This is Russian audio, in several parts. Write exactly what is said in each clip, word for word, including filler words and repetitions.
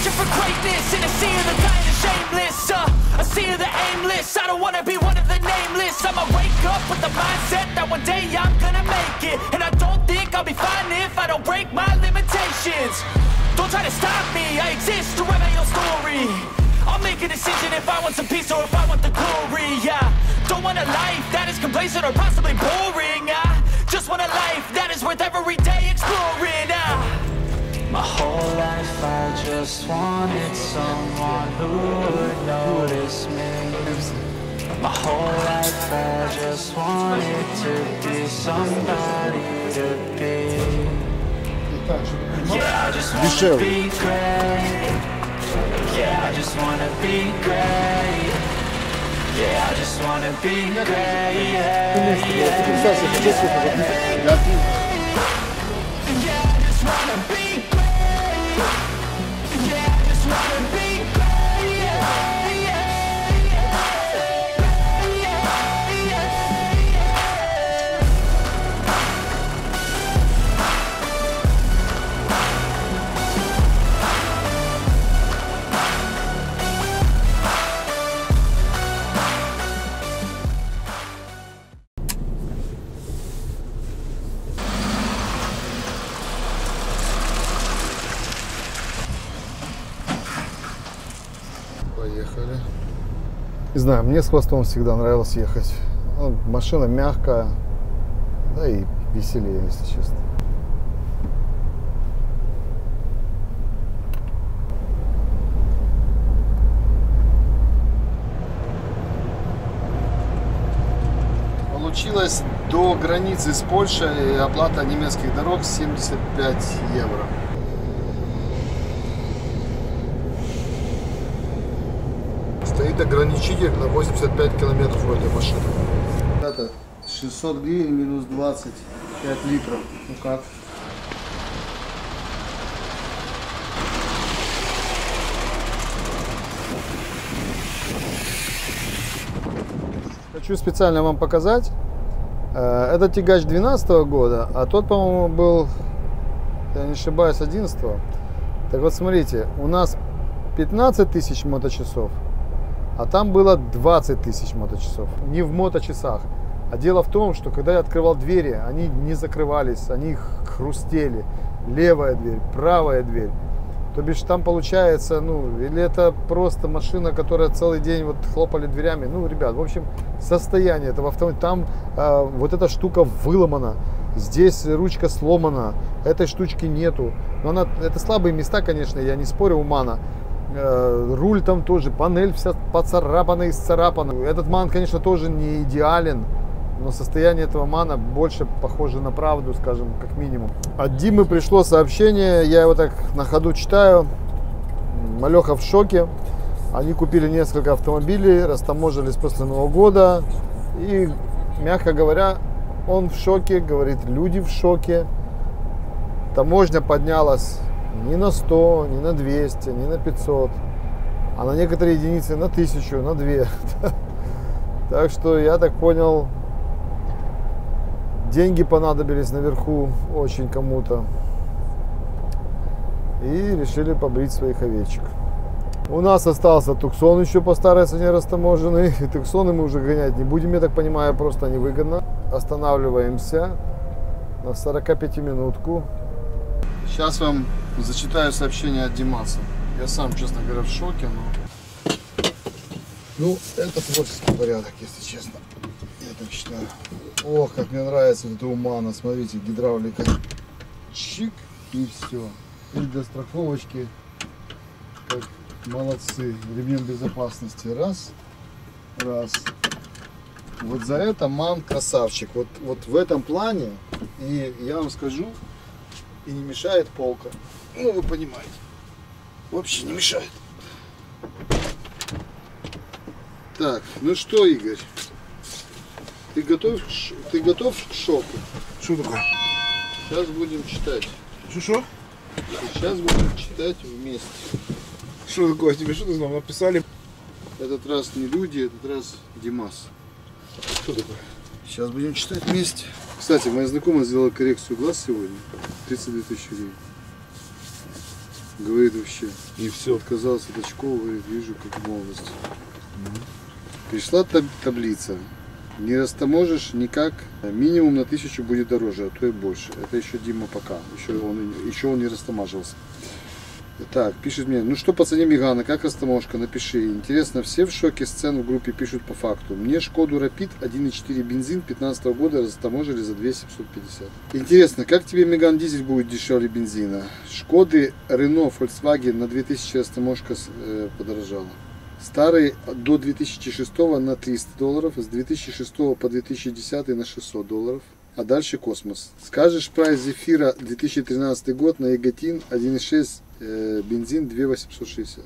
searching for greatness in a sea of the dying and shameless. uh, A sea of the aimless. I don't wanna be one of the nameless. I'ma wake up with the mindset that one day I'm gonna make it. And I don't think I'll be fine if I don't break my limitations. Don't try to stop me, I exist to write my own story. I'll make a decision if I want some peace or if I want the glory. Yeah, don't want a life that is complacent or possibly boring. I just want a life that is worth every day exploring. uh. My whole life I just wanted someone who would notice me. My whole life I just wanted to be somebody to be. Yeah, I just wanna be great. Yeah, I just wanna be great. Yeah, I just wanna be great. Yeah, yeah. Yeah, I just wanna be great. Yeah, I just wanna be great. Yeah, yeah, Поехали. Не знаю, мне с хвостом всегда нравилось ехать. Ну, машина мягкая, да и веселее, если честно. Получилось до границы с Польшей оплата немецких дорог семьдесят пять евро. Стоит ограничитель на восемьдесят пять километров вроде машины. Это шестьсот гривен минус двадцать пять литров. Ну как? Хочу специально вам показать. Это тягач двенадцатого года, а тот, по-моему, был, я не ошибаюсь, одиннадцатого. Так вот, смотрите, у нас пятнадцать тысяч моточасов, а там было двадцать тысяч моточасов. Не в моточасах. А дело в том, что когда я открывал двери, они не закрывались, они хрустели. Левая дверь, правая дверь. То бишь там получается, ну, или это просто машина, которая целый день вот хлопали дверями. Ну, ребят, в общем, состояние этого автомобиля. Там э, вот эта штука выломана, здесь ручка сломана, этой штучки нету. Но она, это слабые места, конечно, я не спорю, у Мана. Э, руль там тоже, панель вся поцарапана, исцарапана. Этот Ман, конечно, тоже не идеален. Но состояние этого Мана больше похоже на правду, скажем, как минимум. От Димы пришло сообщение, я его так на ходу читаю. Малеха в шоке. Они купили несколько автомобилей, растаможились после Нового года. И, мягко говоря, он в шоке, говорит, люди в шоке. Таможня поднялась не на сто, не на двести, не на пятьсот, а на некоторые единицы на тысячу, на две. Так что, я так понял, деньги понадобились наверху очень кому-то. И решили побрить своих овечек. У нас остался Туксон еще по старой цене растаможенный. И Туксоны мы уже гонять не будем, я так понимаю, просто невыгодно. Останавливаемся на сорокапятиминутку. Сейчас вам зачитаю сообщение от Димаса. Я сам, честно говоря, в шоке, но... Ну, это творческий порядок, если честно. Я так считаю. Ох, как мне нравится вот эта у Мана. Смотрите, гидравлика. Чик, и все. И для страховочки, как молодцы. Ремень безопасности. Раз, раз. Вот за это Ман красавчик. Вот, вот в этом плане, и я вам скажу, и не мешает полка. Ну, вы понимаете. Вообще не мешает. Так, ну что, Игорь? Ты готов, ты готов к шоку? Что такое? Сейчас будем читать. Что-что? Сейчас будем читать вместе. Что такое? Тебе что ты знал? Написали? Этот раз не люди, этот раз Димас. Что такое? Сейчас будем читать вместе. Кстати, моя знакомая сделала коррекцию глаз сегодня. тридцать две тысячи гривен. Говорит вообще. И все. Отказался от очков, говорит, вижу как молодость. Пришла таб таблица. Не растаможишь никак, минимум на тысячу будет дороже, а то и больше. Это еще Дима пока, еще он, еще он не растамаживался. Так, пишет мне, ну что, пацане Мегана, как растаможка, напиши. Интересно, все в шоке, сцен в группе пишут по факту. Мне Шкоду Рапид один и четыре бензин пятнадцатого года растаможили за две тысячи семьсот пятьдесят. Интересно, как тебе Меган дизель будет дешевле бензина? Шкоды, Рено, Volkswagen на две тысячи растаможка э, подорожала. Старый до две тысячи шестого на триста долларов, с две тысячи шестого по две тысячи десятый на шестьсот долларов. А дальше космос. Скажешь прайс Зефира две тысячи тринадцатый год на Яготин один и шесть э, бензин две тысячи восемьсот шестьдесят.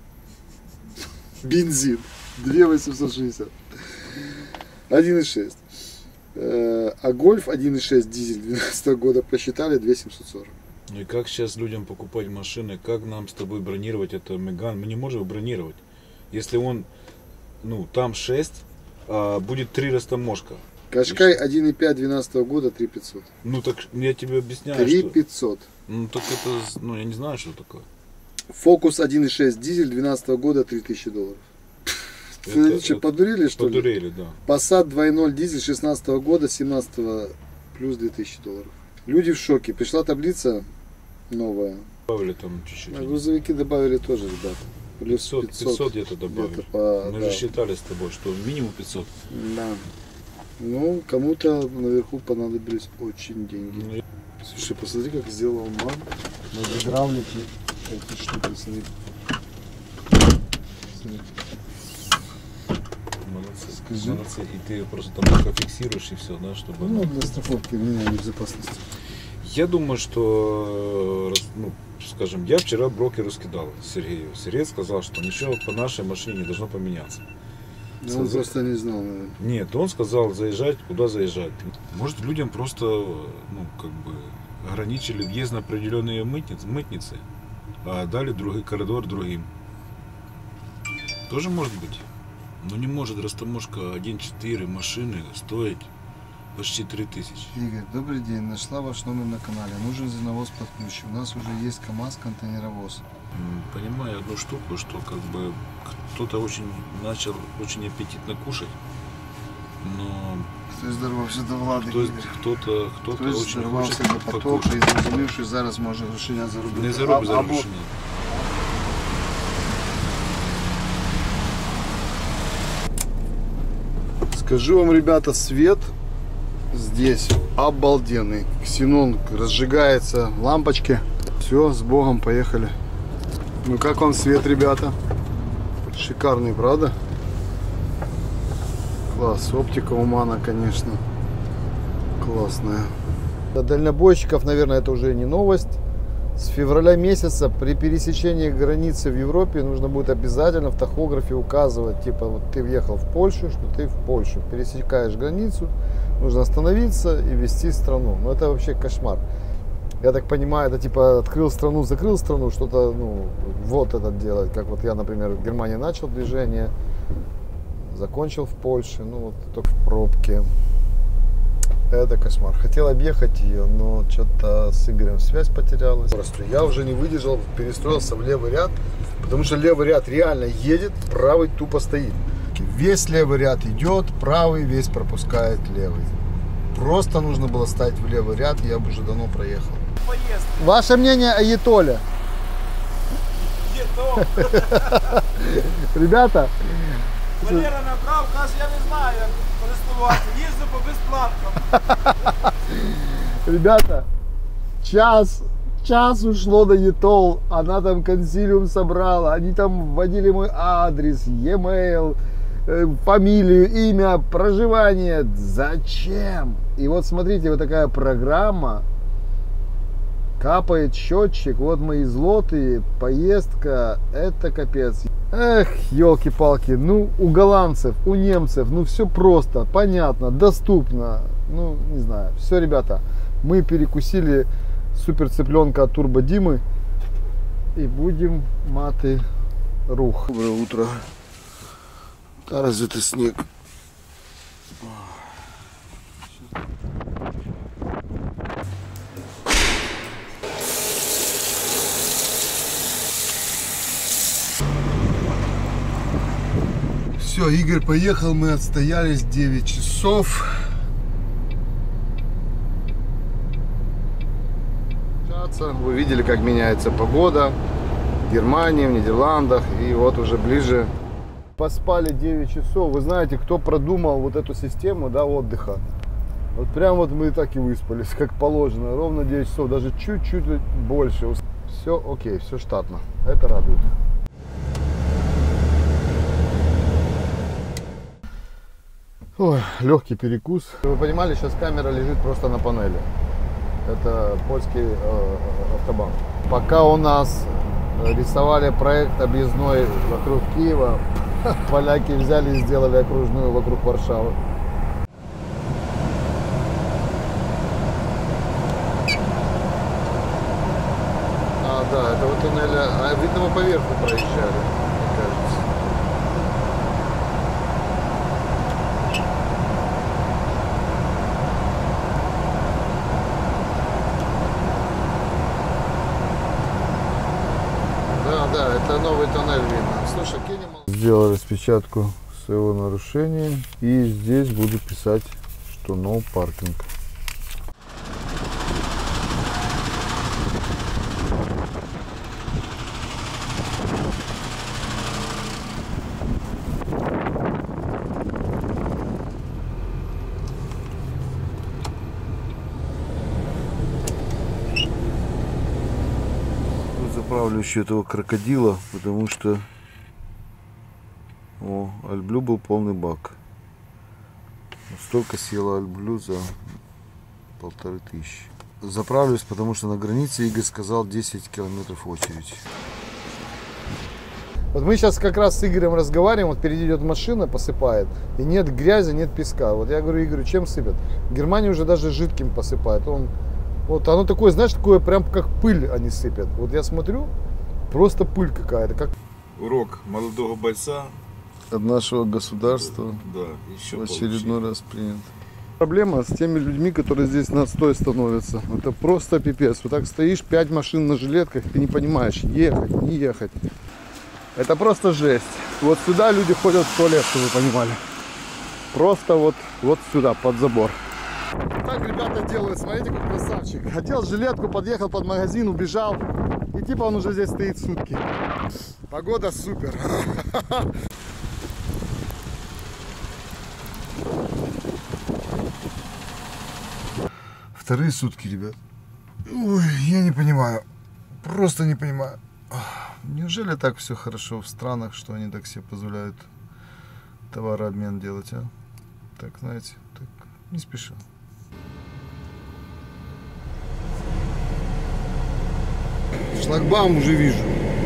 Бензин две тысячи восемьсот шестьдесят. один и шесть. Э, а Гольф один и шесть дизель две тысячи двенадцатого года посчитали две тысячи семьсот сорок. Ну и как сейчас людям покупать машины? Как нам с тобой бронировать это Меган? Мы не можем бронировать. Если он, ну, там шесть, а будет три растаможка. Кашкай один и пять двенадцатого года три тысячи пятьсот. Ну так я тебе объясняю, три что... тысячи пятьсот. Ну так это, ну я не знаю, что такое. Фокус один и шесть дизель двенадцатого года три тысячи долларов. Это, Вы что, это подурили что ли? Подурели, да. Passat два и ноль дизель шестнадцатого года, семнадцатого плюс две тысячи долларов. Люди в шоке. Пришла таблица новая. Добавили там чуть-чуть. А грузовики добавили тоже, ребята. Плюс пятьсот, пятьсот где-то добавили. где-то по, Мы да. же считали с тобой, что минимум пятьсот. Да. Ну, кому-то наверху понадобились очень деньги. Ну, Слушай, посмотри, как сделал мам. На гидравлике эти штуки, смотри. Смотри. молодцы. Скажи. Молодцы. И ты просто там только фиксируешь и все, да, чтобы... Ну, для страховки меня безопасности. Я думаю, что, ну, скажем, я вчера брокеру скидал Сергею. Сергей сказал, что ничего по нашей машине не должно поменяться. Да он просто не знал, наверное. Нет, он сказал заезжать, куда заезжать. Может, людям просто, ну, как бы, ограничили въезд на определенные мытницы, мытницы, а дали другой коридор другим. Тоже может быть. Но не может растаможка один и четыре машины стоить почти три тысячи. Игорь, добрый день. Нашла ваш номер на канале. Нужен зерновоз под ключ. У нас уже есть КамАЗ, контейнеровоз. Понимаю одну штуку, что как бы кто-то очень начал очень аппетитно кушать, но Хтось здоровався до влади. кто- кто-то кто-то Хтось очень здоровався хочет до потоку покушать. і зрозумів, що зараз може грошення заробити. Не заробить А- за або- грошення. Скажу вам, ребята, свет здесь обалденный. Ксенон разжигается, лампочки. Все, с Богом, поехали. Ну как вам свет, ребята? Шикарный, правда? Класс, оптика у Мана, конечно, классная. Для дальнобойщиков, наверное, это уже не новость. С февраля месяца при пересечении границы в Европе нужно будет обязательно в тахографе указывать, типа, вот ты въехал в Польшу, что ты в Польшу. Пересекаешь границу, нужно остановиться и ввести страну. Ну, это вообще кошмар. Я так понимаю, это типа открыл страну, закрыл страну, что-то, ну, вот это делать. Как вот я, например, в Германии начал движение, закончил в Польше, ну, вот только в пробке. Это кошмар. Хотел объехать ее, но что-то с Игорем связь потерялась. Просто я уже не выдержал, перестроился в левый ряд, потому что левый ряд реально едет, правый тупо стоит. Весь левый ряд идет, правый весь пропускает левый. Просто нужно было стать в левый ряд, и я бы уже давно проехал. Ваше мнение о Етоле? Ребята, Валера набрав, каже, я не знаю, як користуватися, їжджу по безплатному. ребята, час, час ушло на Етол, она там консилиум собрала, они там вводили мой адрес, e-mail, э, фамилию, имя, проживание. Зачем? И вот смотрите, вот такая программа, капает счетчик, вот мои злотые, поездка, это капец. Эх, елки-палки, ну у голландцев, у немцев, ну все просто, понятно, доступно, ну не знаю. Все, ребята, мы перекусили супер цыпленка от Турбо Димы и будем маты рух. Доброе утро. А разве это снег? Все, Игорь поехал, мы отстоялись девять часов. Вы видели, как меняется погода в Германии, в Нидерландах, и вот уже ближе. Поспали девять часов. Вы знаете, кто продумал вот эту систему, да, отдыха? Вот прям вот мы так и выспались, как положено. Ровно девять часов, даже чуть-чуть больше. Все окей, все штатно. Это радует. Ой, легкий перекус. Вы понимали, сейчас камера лежит просто на панели. Это польский э, автобан. Пока у нас рисовали проект объездной вокруг Киева, поляки взяли и сделали окружную вокруг Варшавы. А, да, это вот туннель, а видно, мы поверху проезжали, мне кажется. Да, да, это новый тоннель видно. Слушай, кинем... Сделал распечатку своего нарушения. И здесь буду писать, что no parking. Заправлю еще этого крокодила, потому что о, Альблю был полный бак. Столько съела Альблю за полторы тысячи. Заправлюсь, потому что на границе Игорь сказал десять километров очередь. Вот мы сейчас как раз с Игорем разговариваем, вот впереди идет машина, посыпает, и нет грязи, нет песка. Вот я говорю Игорю, чем сыпят? В Германии уже даже жидким посыпает. Он Вот оно такое, знаешь, такое прям как пыль они сыпят. Вот я смотрю, просто пыль какая-то. Как... Урок молодого бойца. От нашего государства. Да, еще в очередной раз принят. Проблема с теми людьми, которые здесь на отстой становятся. Это просто пипец. Вот так стоишь, пять машин на жилетках, ты не понимаешь, ехать, не ехать. Это просто жесть. Вот сюда люди ходят в туалет, чтобы вы понимали. Просто вот, вот сюда, под забор. Так ребята делают, смотрите, как красавчик. Хотел жилетку, подъехал под магазин, убежал. И типа он уже здесь стоит сутки. Погода супер. Вторые сутки, ребят. Ой, я не понимаю. Просто не понимаю. Неужели так все хорошо в странах, что они так себе позволяют товарообмен делать, а? Так, знаете, так, не спеша. Шлагбаум уже вижу.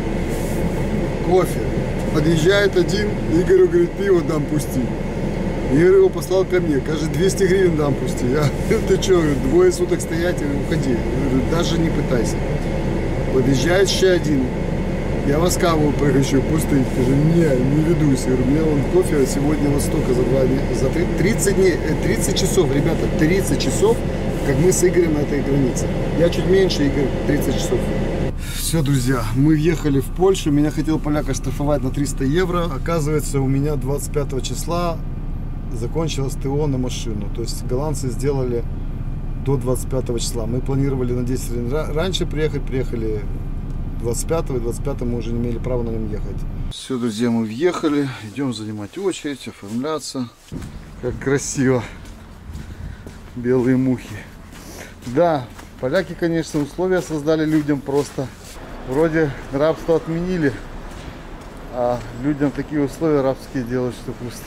Кофе. Подъезжает один, Игорю говорит, пиво дам пусти. Игорь его послал ко мне, кажется, двести гривен дам пусти. Я, ты что, двое суток стоять, уходи. Я говорю, даже не пытайся. Подъезжает еще один. Я вас каву пригощу, пусть стоит. Скажу, не, не ведусь. Я говорю, мне вон кофе сегодня вот столько за два дня, за тридцать дней, тридцать часов, ребята, тридцать часов, как мы с Игорем на этой границе. Я чуть меньше, Игорь, тридцать часов. Все, друзья, мы въехали в Польшу. Меня хотел поляк оштрафовать на триста евро. Оказывается, у меня двадцать пятого числа закончилось ТО на машину. То есть голландцы сделали до двадцать пятого числа. Мы планировали на десять дней раньше приехать, приехали двадцать пятого, и двадцать пятого мы уже не имели права на нем ехать. Все, друзья, мы въехали. Идем занимать очередь, оформляться. Как красиво. Белые мухи. Да, поляки, конечно, условия создали людям просто. Вроде рабство отменили, а людям такие условия рабские делают, что просто.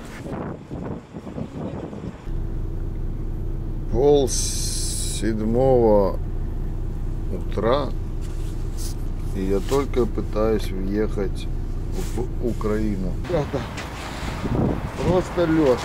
Пол седьмого утра, и я только пытаюсь въехать в Украину. Это просто лед.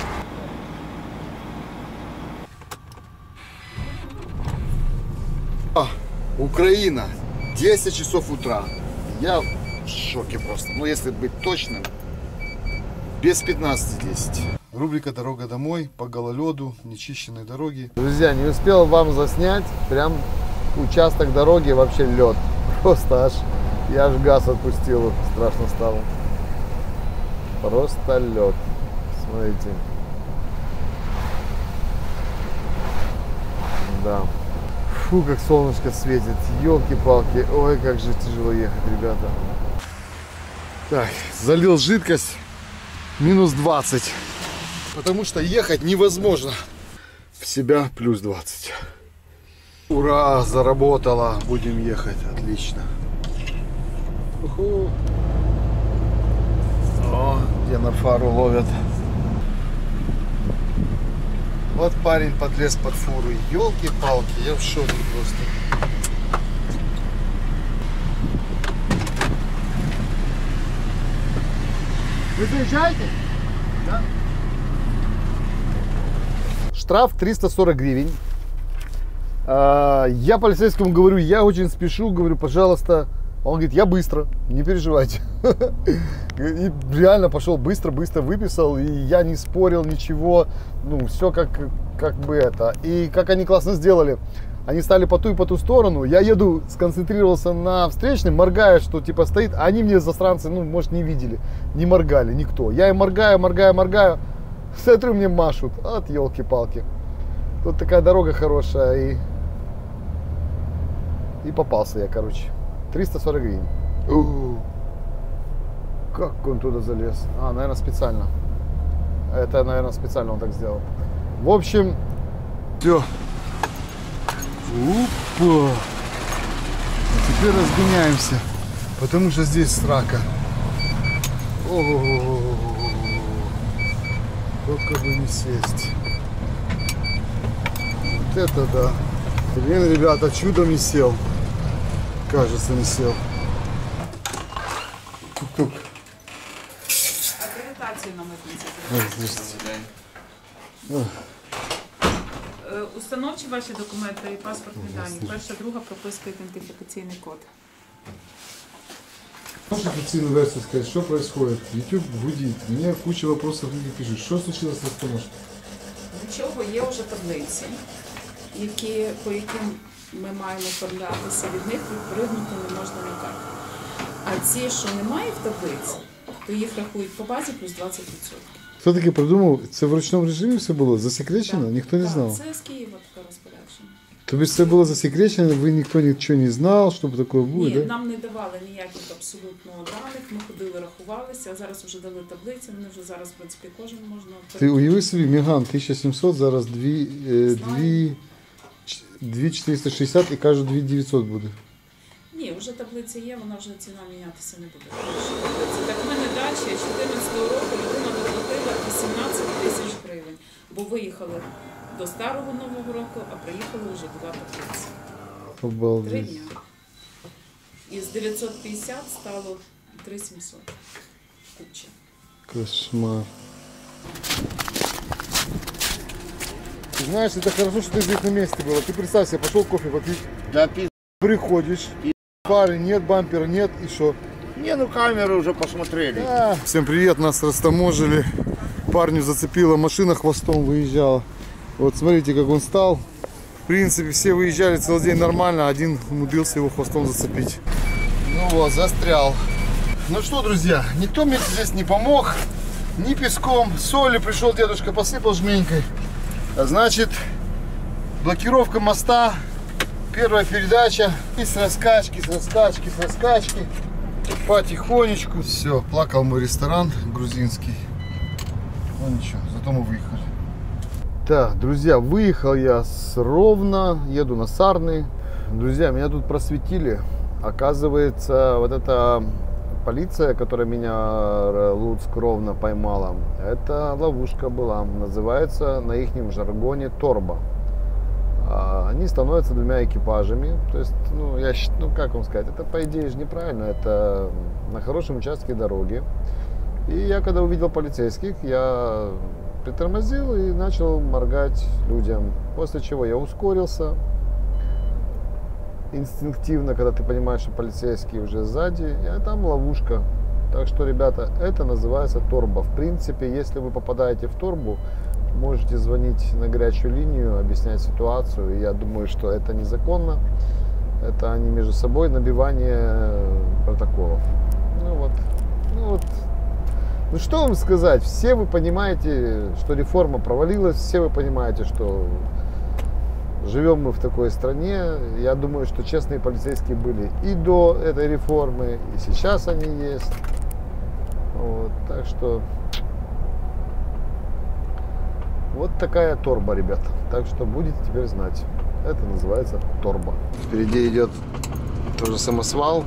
А, Украина, десять часов утра. Я в шоке просто. Ну, если быть точным, без пятнадцати десять. Рубрика «Дорога домой» по гололеду, нечищенной дороги. Друзья, не успел вам заснять, прям участок дороги вообще лед. Просто аж, я аж газ отпустил, страшно стало. Просто лед. Смотрите. Да. Фу, как солнышко светит. Ёлки-палки. Ой, как же тяжело ехать, ребята. Так, залил жидкость. Минус двадцать. Потому что ехать невозможно. В себя плюс двадцать. Ура, заработала. Будем ехать. Отлично. Уху. О, где на фару ловят. Вот парень подлез под фуру. Ёлки-палки, я в шоке просто. Вы заезжаете? Да. Штраф триста сорок гривен. Я полицейскому говорю, я очень спешу, говорю, пожалуйста. Он говорит, я быстро, не переживайте. И реально пошел быстро-быстро выписал, и я не спорил ничего. Ну, все как, как бы это. И как они классно сделали. Они стали по ту и по ту сторону. Я еду, сконцентрировался на встречном, моргаю, что типа стоит. А они мне, засранцы, ну, может, не видели. Не моргали никто. Я им моргаю, моргаю, моргаю. Смотрю, мне машут. От елки-палки. Тут такая дорога хорошая. И, и попался я, короче. триста сорок гривен. У-у-у. Как он туда залез? А, наверное, специально. Это, наверное, специально он так сделал. В общем, все. Опа! А теперь разгоняемся, потому что здесь срака. О-о-о-о-о-о. Только бы не сесть. Вот это да. Блин, ребята, чудом не сел. Кажется, не сел. Тук-тук. Акредитацію на митниці. Ой, Е, Установчі ваші документи і паспортні дані. Перша, друга прописка, ідентифікаційний код. Можешь официальную версию сказать, что происходит? YouTube гудит. Мне куча вопросов люди пишут. Что случилось с автомашкой? Нічого, є вже таблиці, які, по яким ми маємо оформлятися. Від них відпригнути не можна ніяк. А ці, що немає в таблиці, то їх рахують по базі плюс двадцять відсотків. Хто таки придумав? Це в ручному режимі все було? Засекречено? Так, Ніхто не так, знав? Це з Києва таке розпорядження. Тобто це було засекречено, ви ніхто нічого не знав, щоб таке було, Ні, да? нам не давали ніяких абсолютно даних, ми ходили, рахувалися, а зараз вже дали таблиці, вони вже зараз, в принципі, кожен можна... Ти уяви собі, Меган тисяча сімсот, зараз дві чотириста шістдесят і кажуть дві дев'ятсот буде. Ні, вже таблиця є, вона вже ціна мінятися не буде. Так в мене далі чотирнадцятого року людина доплатила вісімнадцять тисяч гривень, бо виїхали до старого Нового року, а приїхали вже два таблиці. Три Обалдеть. дня. Із дев'ятсот п'ятдесят стало три сімсот. Куча. Кошмар. Ты знаешь, это хорошо, что ты здесь на месте была. Ты представь себе, пошел кофе попить. Да пи***. Приходишь, фары нет, бампера нет, и что? Не, ну камеры уже посмотрели. А, всем привет, нас растаможили. Парню зацепила машина, хвостом выезжала. Вот смотрите, как он стал. В принципе, все выезжали целый день нормально, один умудрился его хвостом зацепить. Ну вот, застрял. Ну что, друзья, никто мне здесь не помог. Ни песком, солью пришел дедушка, посыпал жменькой. Значит, блокировка моста. Первая передача. И с раскачки, с раскачки, с раскачки. Потихонечку. Все, плакал мой ресторан грузинский. Ну ничего, зато мы выехали. Так, друзья, выехал я с Ровно, еду на Сарны. Друзья, меня тут просветили. Оказывается, вот эта полиция, которая меня Луцк Ровно поймала, это ловушка была. Называется на ихнем жаргоне торба. Они становятся двумя экипажами. То есть, ну, я считаю, ну, как вам сказать, это по идее же неправильно. Это на хорошем участке дороги. И я когда увидел полицейских, я притормозил и начал моргать людям. После чего я ускорился. Инстинктивно, когда ты понимаешь, что полицейские уже сзади, а там ловушка. Так что, ребята, это называется торба. В принципе, если вы попадаете в торбу, можете звонить на горячую линию, объяснять ситуацию. Я думаю, что это незаконно. Это они между собой набивание протоколов. Ну вот. Ну вот. Ну что вам сказать, все вы понимаете, что реформа провалилась, все вы понимаете, что живем мы в такой стране. Я думаю, что честные полицейские были и до этой реформы, и сейчас они есть. Вот, так что вот такая торба, ребята. Так что будете теперь знать. Это называется торба. Впереди идет тоже самосвал.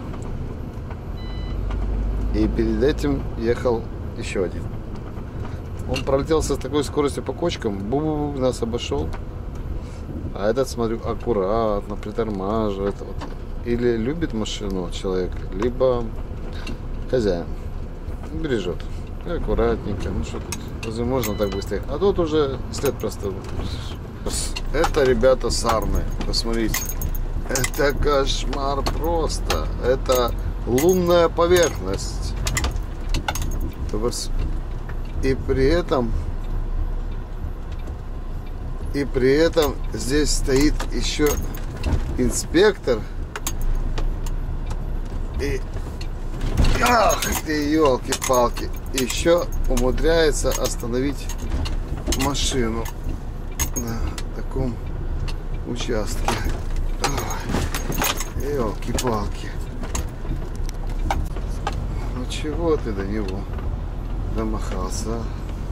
И перед этим ехал еще один. Он пролетелся с такой скоростью по кочкам, бу-бу-бу, нас обошел. А этот, смотрю, аккуратно притормаживает. Вот. Или любит машину человек, либо хозяин. Бережет. Аккуратненько. Ну что тут, разве можно так быстрее? А тут уже след просто. Это, ребята, Сарны. Посмотрите. Это кошмар просто. Это лунная поверхность. И при этом И при этом здесь стоит еще инспектор. И ах ты, елки-палки, еще умудряется остановить машину на таком участке. Елки-палки. Ну чего ты до него домахался, а?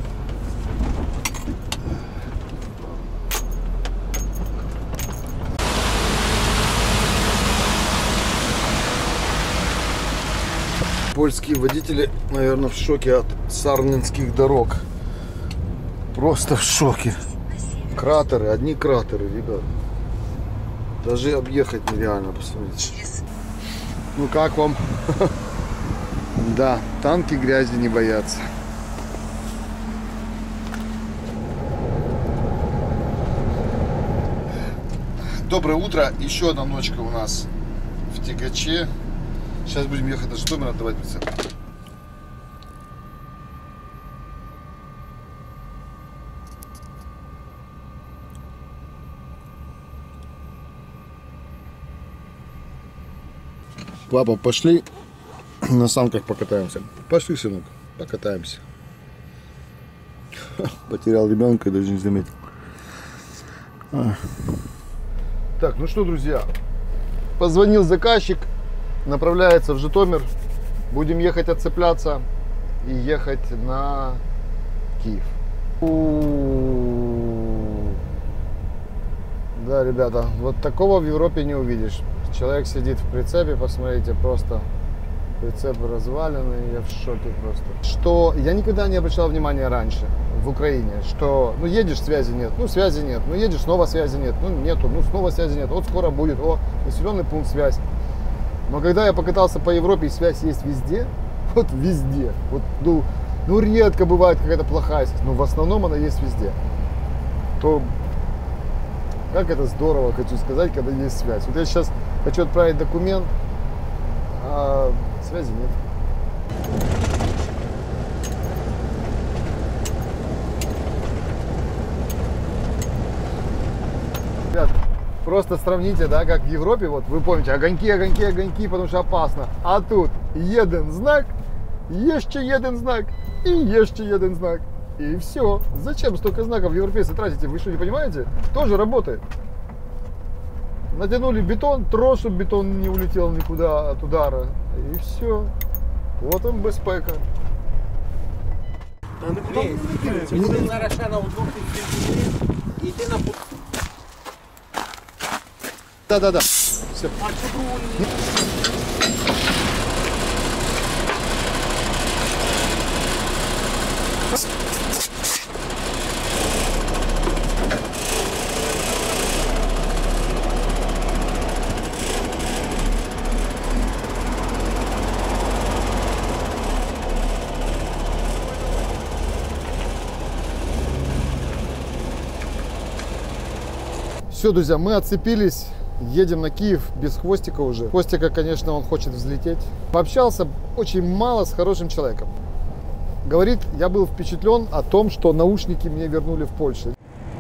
Польские водители, наверное, в шоке от сарненских дорог. Просто в шоке. Кратеры, одни кратеры, ребят. Даже объехать нереально, посмотрите. Ну как вам? Да, танки грязи не боятся. Доброе утро. Еще одна ночка у нас в тягаче. Сейчас будем ехать до Житомира, отдавать прицеп. Папа, пошли на санках покатаемся. Пошли, сынок, покатаемся. Потерял ребенка и даже не заметил. Так, ну что, друзья, позвонил заказчик. Направляется в Житомир. Будем ехать отцепляться и ехать на Киев. У-у-у. Да, ребята, вот такого в Европе не увидишь. Человек сидит в прицепе, посмотрите, просто прицеп разваленный, я в шоке просто. Что я никогда не обращал внимания раньше в Украине, что ну едешь, связи нет, ну связи нет, ну едешь, снова связи нет, ну нету, ну снова связи нет, вот скоро будет, о, населенный пункт, связь. Но когда я покатался по Европе, и связь есть везде, вот везде, вот, ну, ну редко бывает какая-то плохая связь, но в основном она есть везде, то как это здорово, хочу сказать, когда есть связь. Вот я сейчас хочу отправить документ, а связи нет. Ребят, просто сравните, да, как в Европе, вот вы помните, огоньки, огоньки, огоньки, потому что опасно. А тут один знак, еще один знак и еще один знак. И все. Зачем столько знаков европейцы тратите? Вы что, не понимаете? Тоже работает. Натянули бетон, трос, чтобы бетон не улетел никуда от удара. И все. Вот он безпека. Да-да-да. Все. Все, друзья, мы отцепились, едем на Киев без Хвостика уже. Хвостика, конечно, он хочет взлететь. Пообщался очень мало с хорошим человеком. Говорит, я был впечатлен о том, что наушники мне вернули в Польше.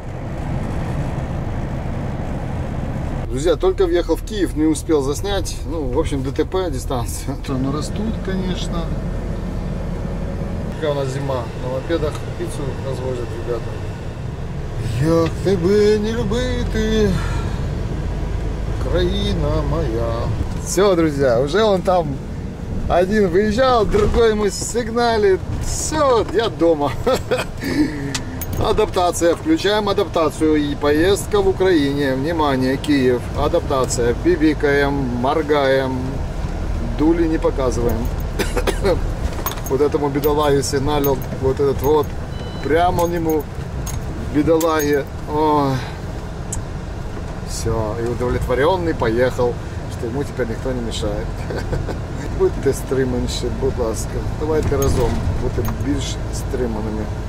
Друзья, только въехал в Киев, не успел заснять. Ну, в общем, ДТП, дистанция. Ну, растут, конечно. какая у нас зима. На мопедах пиццу развозят ребята. Як тебе не любити, країна моя. Все, друзья, уже он там один выезжал, другой ему сигналит. Все, я дома. Адаптация. Включаем адаптацию. И поездка в Украине. Внимание, Киев. Адаптация. Бибикаем, моргаем. Дули не показываем. Вот этому бедолаге сигналил вот этот вот. Прямо он ему, бедолаге. Ой. Все. И удовлетворенный поехал. Что ему теперь никто не мешает. Будьте стриманші, будь ласка. Давайте разом бути більш стриманими.